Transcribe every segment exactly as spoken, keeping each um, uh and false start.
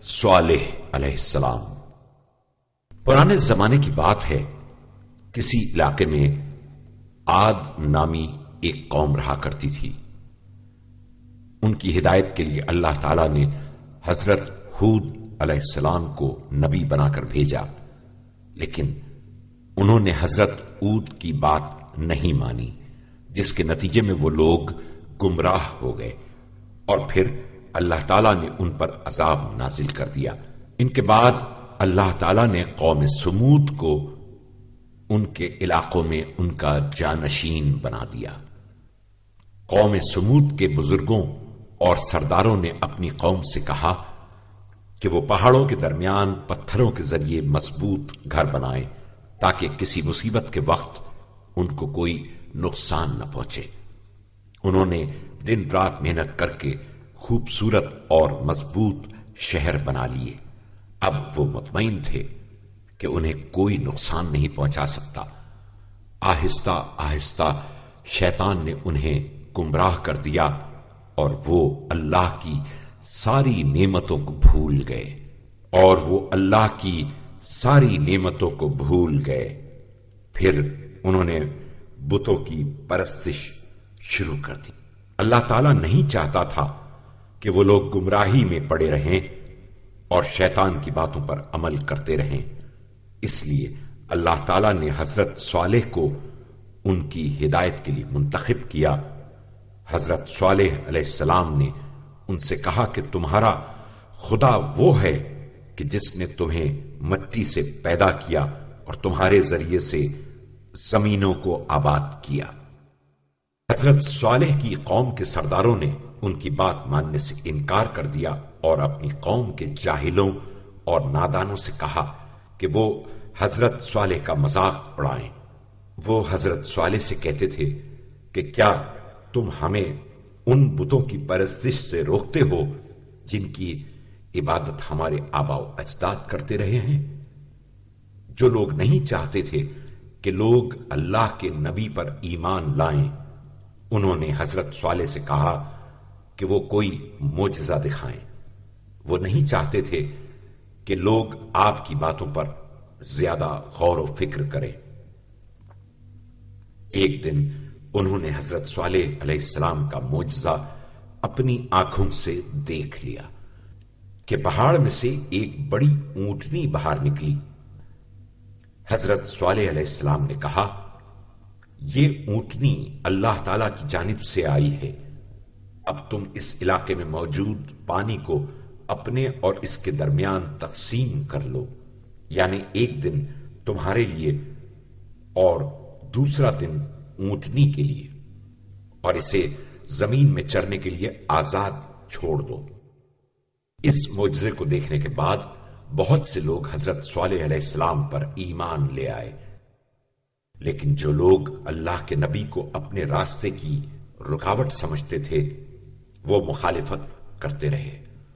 صالح علیہ السلام۔ پرانے زمانے کی بات ہے، کسی علاقے میں عاد نامی ایک قوم رہا کرتی تھی۔ ان کی ہدایت کے لیے اللہ تعالی نے حضرت ہود علیہ السلام کو نبی بنا کر بھیجا، لیکن انہوں نے حضرت ہود کی بات نہیں مانی، جس کے نتیجے میں وہ لوگ گمراہ ہو گئے، اور پھر اللہ تعالیٰ نے ان پر عذاب نازل کر دیا۔ ان کے بعد اللہ تعالیٰ نے قوم سمود کو ان کے علاقوں میں ان کا جانشین بنا دیا۔ قوم سمود کے بزرگوں اور سرداروں نے اپنی قوم سے کہا کہ وہ پہاڑوں کے درمیان پتھروں کے ذریعے مضبوط گھر بنائیں تاکہ کسی مصیبت کے وقت ان کو کوئی نقصان نہ پہنچے۔ انہوں نے دن رات محنت کر کے خوبصورت اور مضبوط شہر بنا لیے۔ اب وہ مطمئن تھے کہ انہیں کوئی نقصان نہیں پہنچا سکتا۔ آہستہ آہستہ شیطان نے انہیں گمراہ کر دیا اور وہ اللہ کی ساری نعمتوں کو بھول گئے اور وہ اللہ کی ساری نعمتوں کو بھول گئے پھر انہوں نے بتوں کی پرستش شروع کر دی۔ اللہ تعالیٰ نہیں چاہتا تھا کہ وہ لوگ گمراہی میں پڑے رہیں اور شیطان کی باتوں پر عمل کرتے رہیں، اس لیے اللہ تعالیٰ نے حضرت صالح کو ان کی ہدایت کے لیے منتخب کیا۔ حضرت صالح علیہ السلام نے ان سے کہا کہ تمہارا خدا وہ ہے کہ جس نے تمہیں مٹی سے پیدا کیا اور تمہارے ذریعے سے زمینوں کو آباد کیا۔ حضرت صالح کی قوم کے سرداروں نے ان کی بات ماننے سے انکار کر دیا اور اپنی قوم کے جاہلوں اور نادانوں سے کہا کہ وہ حضرت صالح کا مذاق اڑائیں۔ وہ حضرت صالح سے کہتے تھے کہ کیا تم ہمیں ان بتوں کی پرستش سے روکتے ہو جن کی عبادت ہمارے آباء و اجداد کرتے رہے ہیں؟ جو لوگ نہیں چاہتے تھے کہ لوگ اللہ کے نبی پر ایمان لائیں، انہوں نے حضرت صالح سے کہا کہ وہ کوئی معجزہ دکھائیں۔ وہ نہیں چاہتے تھے کہ لوگ آپ کی باتوں پر زیادہ غور و فکر کریں۔ ایک دن انہوں نے حضرت صالح علیہ السلام کا معجزہ اپنی آنکھوں سے دیکھ لیا کہ پہاڑ میں سے ایک بڑی اونٹنی باہر نکلی۔ حضرت صالح علیہ السلام نے کہا، یہ اونٹنی اللہ تعالی کی جانب سے آئی ہے، اب تم اس علاقے میں موجود پانی کو اپنے اور اس کے درمیان تقسیم کر لو، یعنی ایک دن تمہارے لیے اور دوسرا دن اونٹنی کے لیے، اور اسے زمین میں چرنے کے لیے آزاد چھوڑ دو۔ اس معجزے کو دیکھنے کے بعد بہت سے لوگ حضرت صالح علیہ السلام پر ایمان لے آئے، لیکن جو لوگ اللہ کے نبی کو اپنے راستے کی رکاوٹ سمجھتے تھے وہ مخالفت کرتے رہے۔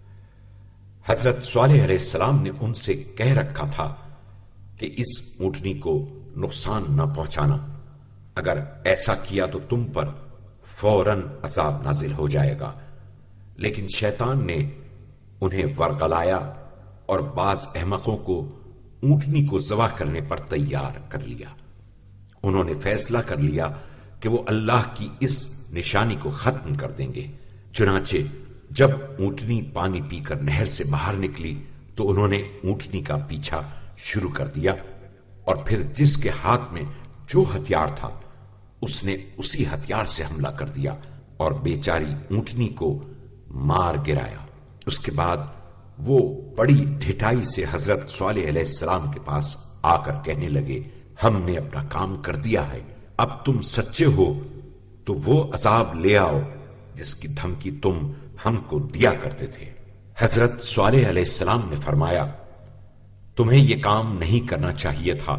حضرت صالح علیہ السلام نے ان سے کہہ رکھا تھا کہ اس اونٹنی کو نقصان نہ پہنچانا، اگر ایسا کیا تو تم پر فوراً عذاب نازل ہو جائے گا، لیکن شیطان نے انہیں ورغلایا اور بعض احمقوں کو اونٹنی کو ذبح کرنے پر تیار کر لیا۔ انہوں نے فیصلہ کر لیا کہ وہ اللہ کی اس نشانی کو ختم کر دیں گے۔ چنانچہ جب اونٹنی پانی پی کر نہر سے باہر نکلی تو انہوں نے اونٹنی کا پیچھا شروع کر دیا، اور پھر جس کے ہاتھ میں جو ہتھیار تھا اس نے اسی ہتھیار سے حملہ کر دیا اور بیچاری اونٹنی کو مار گرایا۔ اس کے بعد وہ بڑی ڈھٹائی سے حضرت صالح علیہ السلام کے پاس آ کر کہنے لگے، ہم نے اپنا کام کر دیا ہے، اب تم سچے ہو تو وہ عذاب لے آؤ جس کی دھمکی تم ہم کو دیا کرتے تھے۔ حضرت صالح علیہ السلام نے فرمایا، تمہیں یہ کام نہیں کرنا چاہیے تھا،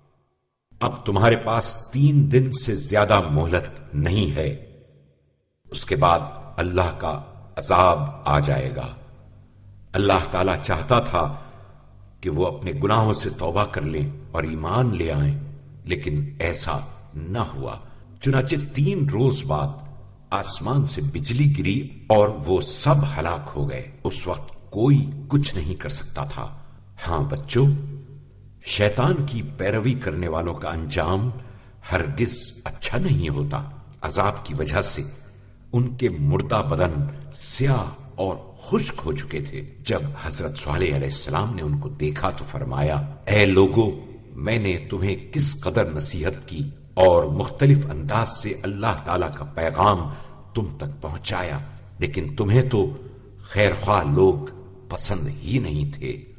اب تمہارے پاس تین دن سے زیادہ مہلت نہیں ہے، اس کے بعد اللہ کا عذاب آ جائے گا۔ اللہ تعالی چاہتا تھا کہ وہ اپنے گناہوں سے توبہ کر لیں اور ایمان لے آئیں، لیکن ایسا نہ ہوا۔ چنانچہ تین روز بعد آسمان سے بجلی گری اور وہ سب ہلاک ہو گئے۔ اس وقت کوئی کچھ نہیں کر سکتا تھا۔ ہاں بچوں، شیطان کی پیروی کرنے والوں کا انجام ہرگز اچھا نہیں ہوتا۔ عذاب کی وجہ سے ان کے مردہ بدن سیاہ اور خشک ہو چکے تھے۔ جب حضرت صالح علیہ السلام نے ان کو دیکھا تو فرمایا، اے لوگو، میں نے تمہیں کس قدر نصیحت کی اور مختلف انداز سے اللہ تعالی کا پیغام تم تک پہنچایا، لیکن تمہیں تو خیر خواہ لوگ پسند ہی نہیں تھے۔